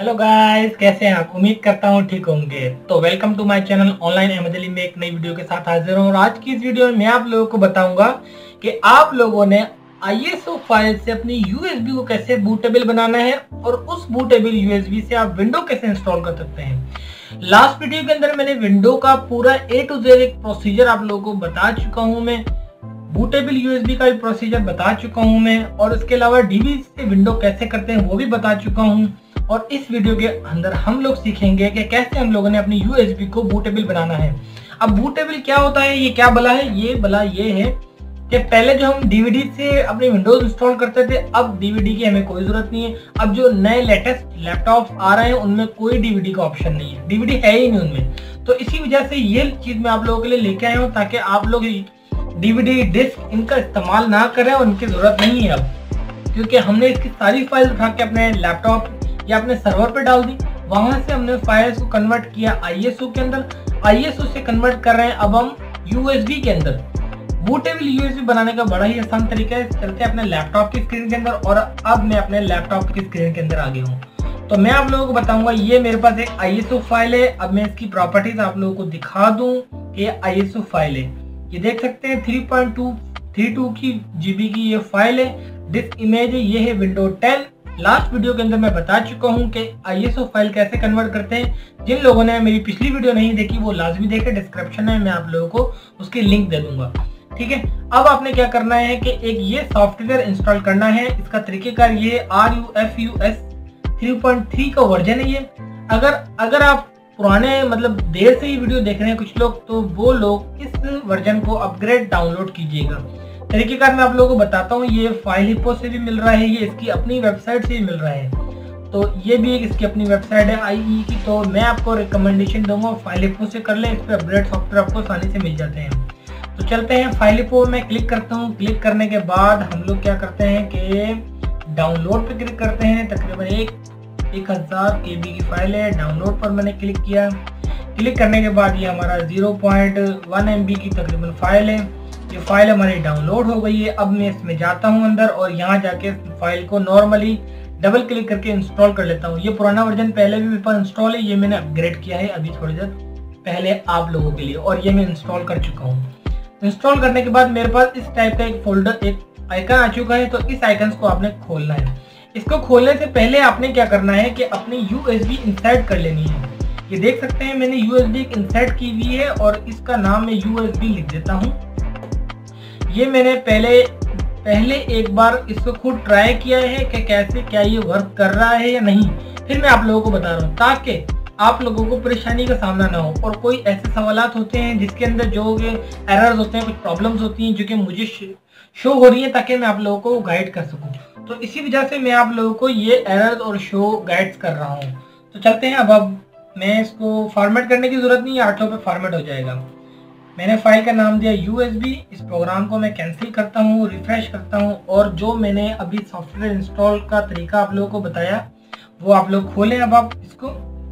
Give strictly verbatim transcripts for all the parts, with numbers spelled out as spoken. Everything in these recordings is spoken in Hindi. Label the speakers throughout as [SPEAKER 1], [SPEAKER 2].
[SPEAKER 1] हेलो गाइस, कैसे हैं आप? उम्मीद करता हूँ ठीक होंगे। तो welcome to my channel online एमएजली में एक नई वीडियो के साथ हाजिर हूँ। और आज की इस वीडियो में मैं आप लोगों को बताऊंगा कि आप लोगों ने आईएसओ फाइल से अपनी यूएसबी को कैसे बूटेबल बनाना है और उस बूटेबल यूएसबी से आप विंडो कैसे इंस्टॉल कर सकते हैं। लास्ट वीडियो के अंदर मैंने विंडो का पूरा ए टू जेड एक प्रोसीजर आप लोगों को बता चुका हूँ। मैं बूटेबल यूएसबी का भी प्रोसीजर बता चुका हूँ मैं, और इसके अलावा डीवीडी से विंडो कैसे करते हैं वो भी बता चुका हूँ। और इस वीडियो के अंदर हम लोग सीखेंगे कि कैसे हम लोगों ने अपनी यूएसबी को बूटेबल बनाना है। अब बूटेबल क्या होता है, ये क्या बला है? ये बला ये है कि पहले जो हम डीवीडी से अपने विंडोज इंस्टॉल करते थे, अब डीवीडी की हमें कोई जरूरत नहीं है। अब जो नए लेटेस्ट लैपटॉप आ रहे हैं उनमें कोई डीवीडी का ऑप्शन नहीं है, डीवीडी है ही नहीं उनमें। तो इसी वजह से ये चीज मैं आप लोगों के लिए लेके आया हूँ ताकि आप लोग डीवीडी डिस्क इनका इस्तेमाल ना करें और उनकी जरूरत नहीं है अब, क्योंकि हमने इसकी सारी फाइल उठा के अपने लैपटॉप या अपने सर्वर पे डाल दी। वहां से हमने फाइल्स को कन्वर्ट किया आईएसओ के अंदर, आईएसओ से कन्वर्ट कर रहे हैं अब हम यूएसबी के अंदर। बूटेबल यूएसबी बनाने का बड़ा ही आसान तरीका है। चलते हैं अपने लैपटॉप की स्क्रीन के अंदर, और अब मैं अपने लैपटॉप की स्क्रीन के अंदर आ गया हूँ। तो मैं आप लोगों को बताऊंगा, ये मेरे पास एक आईएसओ फाइल है। अब मैं इसकी प्रॉपर्टीज आप लोगों को दिखा दूं कि ये आईएसओ फाइल है। ये देख सकते हैं three point two three two की जीबी की ये फाइल है। डिस्क इमेज है, ये है विंडो टेन। लास्ट वीडियो के अंदर मैं बता चुका हूं कि आईएसओ फाइल कैसे कन्वर्ट करते हैं। जिन लोगों ने मेरी पिछली वीडियो नहीं देखी वो लाजमी देखें, डिस्क्रिप्शन में मैं आप लोगों को उसकी लिंक दे दूंगा। ठीक है, अब आपने क्या करना है कि एक ये सॉफ्टवेयर इंस्टॉल करना है। इसका तरीकेकार ये R U F U S three point three का वर्जन है ये। अगर अगर आप पुराने मतलब देर से ही वीडियो देख रहे हैं कुछ लोग, तो वो लोग इस वर्जन को अपग्रेड डाउनलोड कीजिएगा। तरीकेकार मैं आप लोगों को बताता हूँ। ये फाइल हिप्पो से भी मिल रहा है, ये इसकी अपनी वेबसाइट से भी मिल रहा है। तो ये भी एक इसकी अपनी वेबसाइट है आईई की। तो मैं आपको रिकमेंडेशन दूंगा फाइल हिप्पो से कर लें, इस पर अपग्रेड सॉफ्टवेयर आपको आसानी से मिल जाते हैं। तो चलते हैं फाइल हिप्पो में क्लिक करता हूँ। क्लिक करने के बाद हम लोग क्या करते हैं कि डाउनलोड पे क्लिक करते हैं। तकरीबन एक एक हजार के बी की फाइल है। डाउनलोड पर मैंने क्लिक किया। क्लिक करने के बाद ये हमारा zero point one M B की तकरीबन फाइल है। ये फाइल हमारी डाउनलोड हो गई है। अब मैं इसमें जाता हूं अंदर और यहाँ जाके फाइल को नॉर्मली डबल क्लिक करके इंस्टॉल कर लेता हूँ। ये पुराना वर्जन पहले भी मेरे पास इंस्टॉल है, ये मैंने अपग्रेड किया है अभी थोड़ी देर पहले आप लोगों के लिए, और ये मैं इंस्टॉल कर चुका हूँ। इंस्टॉल करने के बाद मेरे पास इस टाइप का एक फोल्डर एक आइकन आ चुका है। तो इस आइकन को आपने खोलना है। इसको खोलने से पहले आपने क्या करना है कि अपनी यूएसबी इंसर्ट कर लेनी है। ये देख सकते हैं मैंने यूएसबी इंसर्ट की हुई है और इसका नाम मैं यूएसबी लिख देता हूँ। ये मैंने पहले पहले एक बार इसको खुद ट्राई किया है कि कैसे क्या ये वर्क कर रहा है या नहीं, फिर मैं आप लोगों को बता रहा हूँ ताकि आप लोगों को परेशानी का सामना ना हो। और कोई ऐसे सवालात होते हैं जिसके अंदर जो एरर्स होते हैं, कुछ प्रॉब्लम्स होती हैं जो कि मुझे शो हो रही है ताकि मैं आप लोगों को गाइड कर सकूं। तो इसी वजह से मैं आप लोगों को ये एरर्स और शो गाइड्स कर रहा हूँ। तो चलते हैं। अब अब मैं इसको फॉर्मेट करने की जरूरत नहीं है, आठों पे फॉर्मेट हो जाएगा। मैंने फाइल का नाम दिया यूएसबी। इस प्रोग्राम को मैं कैंसिल करता हूँ, रिफ्रेश करता हूँ, और जो मैंने अभी सॉफ्टवेयर इंस्टॉल का तरीका आप लोगों को बताया वो आप लोग खोलें। अब आप इसको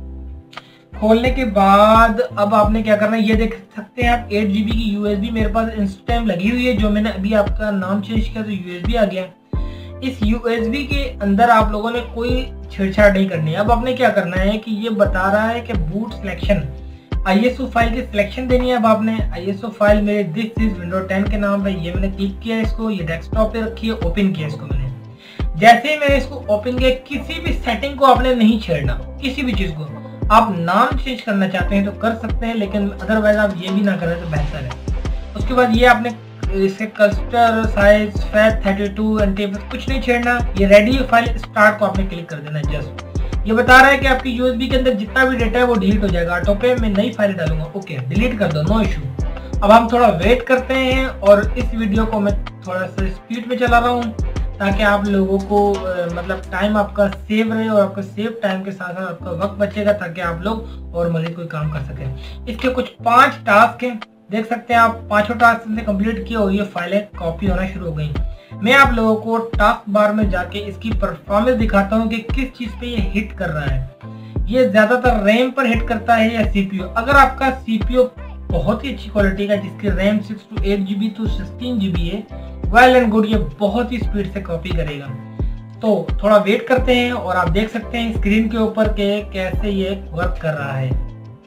[SPEAKER 1] खोलने के बाद अब आपने क्या करना है, ये देख सकते हैं आप एट जीबी की यूएसबी मेरे पास इंस्टेंट लगी हुई है। जो मैंने अभी आपका नाम चेंज किया तो यूएसबी आ गया। इस यूएसबी के अंदर आप लोगों ने कोई छेड़छाड़ नहीं करनी है। अब आपने क्या करना है कि ये बता रहा है कि बूट सिलेक्शन, आईएसओ फाइल की सिलेक्शन देनी है। अब आपने आईएसओ फाइल मेरे दिस इज विंडो टेन के नाम पे, ये मैंने क्लिक किया इसको, ये डेस्कटॉप पे रखी है, ओपन किया इसको मैंने। जैसे ही मैंने इसको ओपन किया, किसी भी सेटिंग को आपने नहीं छेड़ना, किसी भी चीज को। आप नाम चेंज करना चाहते हैं तो कर सकते हैं, लेकिन अदरवाइज आप ये भी ना करें तो बेहतर है। उसके बाद ये आपने इसके cluster size FAT thirty two एंटी कुछ नहीं छेड़ना। ये रेडी फाइल स्टार्ट को आपने क्लिक कर देना। जस्ट ये बता रहा है कि आपकी यूएसबी के अंदर जितना भी डेटा है वो डिलीट हो जाएगा ऑटो पे। मैं नई फाइल डालूंगा, ओके डिलीट कर दो, नो इशू। अब हम थोड़ा वेट करते हैं, और इस वीडियो को मैं थोड़ा सा स्पीड में चला रहा हूँ ताकि आप लोगों को आ, मतलब टाइम आपका सेव रहे, और आपका सेव टाइम के साथ साथ आपका वक्त बचेगा ताकि आप लोग और मजीद कोई काम कर सकें। इसके कुछ पांच टास्क हैं, देख सकते हैं आप। पांचों टास्क ने कंप्लीट किए और ये फाइलें कॉपी होना शुरू हो गई। मैं आप लोगों को टास्क बार में जाके इसकी परफॉर्मेंस दिखाता हूँ कि किस चीज पे ये हिट कर रहा है। ये ज्यादातर रैम पर हिट करता है या सीपीयू। अगर आपका सीपीयू बहुत ही अच्छी क्वालिटी का, जिसकी RAM six two eight GB to sixteen GB है, वेल एंड गुड, ये बहुत ही स्पीड से कॉपी करेगा। तो थोड़ा वेट करते हैं और आप देख सकते हैं स्क्रीन के ऊपर के कैसे ये वर्क कर रहा है।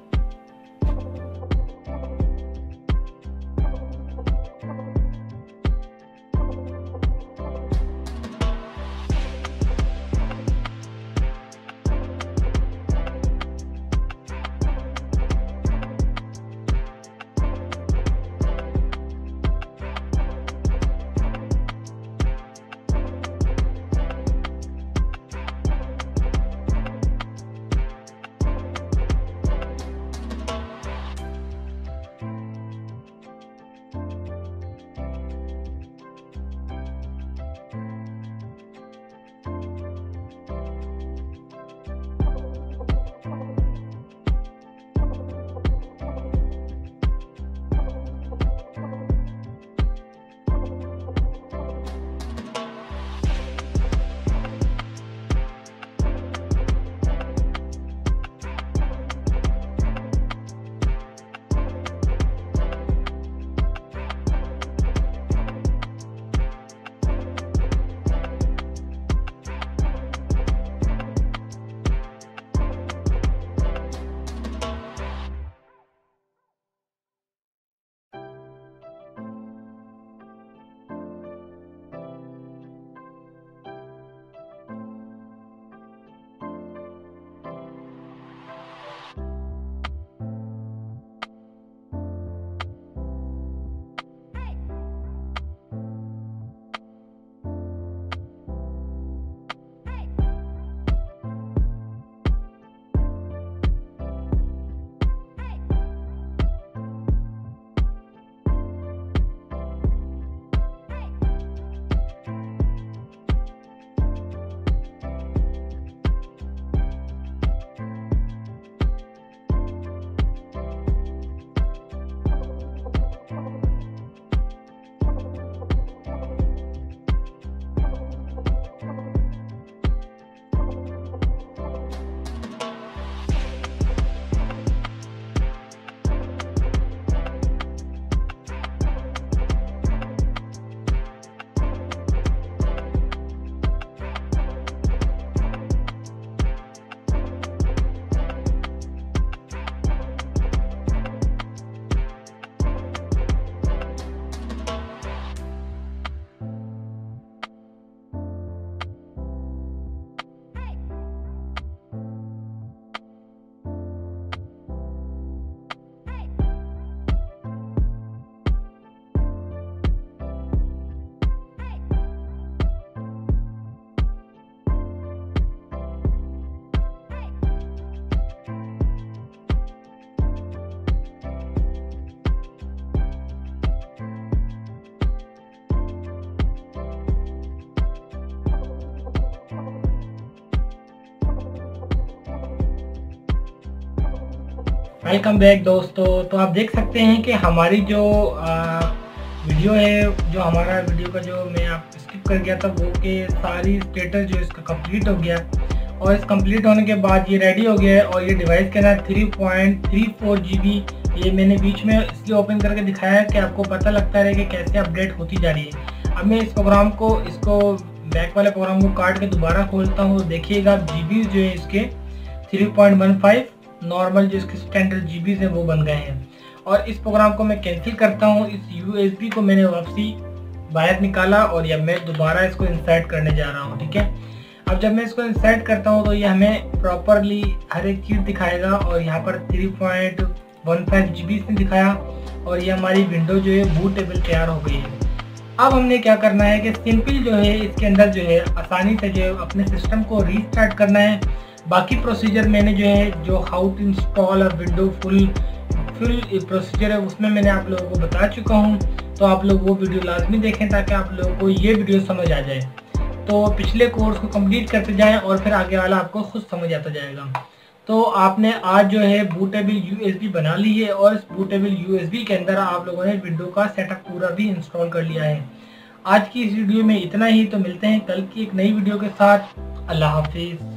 [SPEAKER 1] वेलकम बैक दोस्तों। तो आप देख सकते हैं कि हमारी जो आ, वीडियो है, जो हमारा वीडियो का जो मैं आप स्किप कर गया था वो के सारी स्टेटस जो इसका कंप्लीट हो गया और इस कंप्लीट होने के बाद ये रेडी हो गया है। और ये डिवाइस के अंदर three point three four G B ये मैंने बीच में इसलिए ओपन करके दिखाया है कि आपको पता लगता रहे कि कैसे अपडेट होती जा रही है। अब मैं इस प्रोग्राम को इसको बैक वाले प्रोग्राम को काट के दोबारा खोलता हूँ। देखिएगा जी बी जो है इसके three point one five normal जो इसके स्टैंडर्ड जी बी है वो बन गए हैं। और इस प्रोग्राम को मैं कैंसिल करता हूँ। इस यू एस बी को मैंने वापसी बाहर निकाला और या मैं दोबारा इसको इंसर्ट करने जा रहा हूँ। ठीक है, अब जब मैं इसको इंसर्ट करता हूँ तो ये हमें प्रॉपरली हर एक चीज़ दिखाएगा और यहाँ पर three point one five G B से दिखाया और ये हमारी विंडो जो है बूटेबल तैयार हो गई है। अब हमने क्या करना है कि सिंपल जो है इसके अंदर जो है आसानी से जो है अपने सिस्टम को रीस्टार्ट करना है। बाकी प्रोसीजर मैंने जो है जो हाउ टू इंस्टॉल और विंडो फुल फुल प्रोसीजर है उसमें मैंने आप लोगों को बता चुका हूं। तो आप लोग वो वीडियो लाजमी देखें ताकि आप लोगों को ये वीडियो समझ आ जाए। तो पिछले कोर्स को कंप्लीट करते जाएं और फिर आगे वाला आपको खुद समझ आता जाएगा। तो आपने आज जो है बूटेबल यूएसबी बना ली है और इस बूटेबल यूएसबी के अंदर आप लोगों ने विंडो का सेटअप पूरा भी इंस्टॉल कर लिया है। आज की इस वीडियो में इतना ही। तो मिलते हैं कल की एक नई वीडियो के साथ। अल्लाह हाफिज।